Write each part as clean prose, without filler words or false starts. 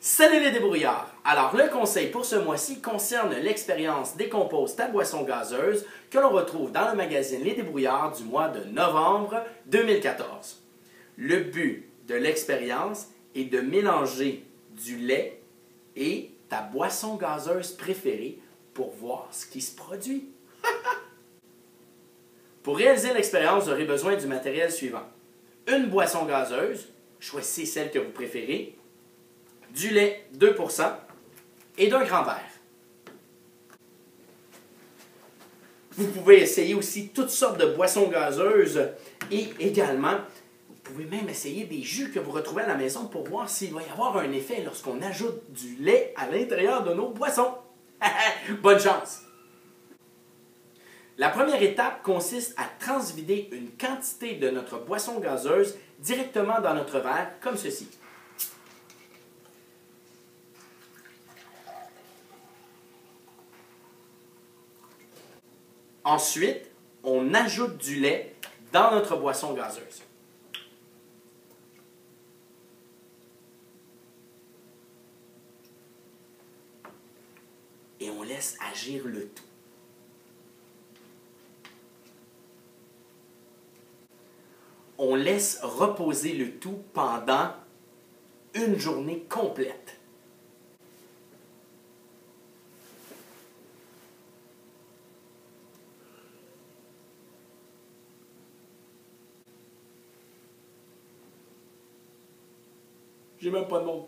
Salut les débrouillards! Alors le conseil pour ce mois-ci concerne l'expérience Décompose ta boisson gazeuse que l'on retrouve dans le magazine Les Débrouillards du mois de novembre 2014. Le but de l'expérience est de mélanger du lait et ta boisson gazeuse préférée pour voir ce qui se produit. Pour réaliser l'expérience, vous aurez besoin du matériel suivant. Une boisson gazeuse, choisissez celle que vous préférez, du lait 2% et d'un grand verre. Vous pouvez essayer aussi toutes sortes de boissons gazeuses et également, vous pouvez même essayer des jus que vous retrouvez à la maison pour voir s'il va y avoir un effet lorsqu'on ajoute du lait à l'intérieur de nos boissons. Bonne chance! La première étape consiste à transvider une quantité de notre boisson gazeuse directement dans notre verre, comme ceci. Ensuite, on ajoute du lait dans notre boisson gazeuse. Et on laisse agir le tout. On laisse reposer le tout pendant une journée complète. J'ai même pas de mots.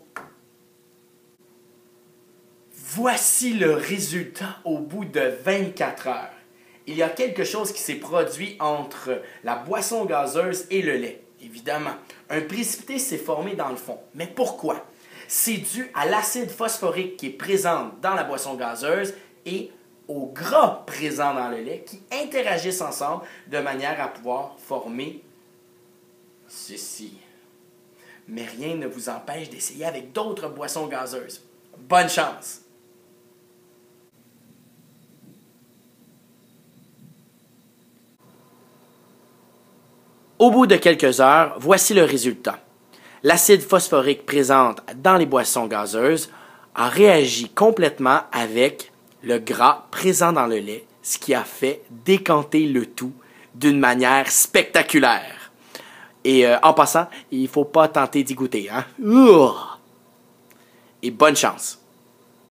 Voici le résultat au bout de 24 heures. Il y a quelque chose qui s'est produit entre la boisson gazeuse et le lait. Évidemment, un précipité s'est formé dans le fond. Mais pourquoi? C'est dû à l'acide phosphorique qui est présent dans la boisson gazeuse et au gras présent dans le lait qui interagissent ensemble de manière à pouvoir former ceci. Mais rien ne vous empêche d'essayer avec d'autres boissons gazeuses. Bonne chance! Au bout de quelques heures, voici le résultat. L'acide phosphorique présent dans les boissons gazeuses a réagi complètement avec le gras présent dans le lait, ce qui a fait décanter le tout d'une manière spectaculaire. Et en passant, il ne faut pas tenter d'y goûter, hein? Et bonne chance!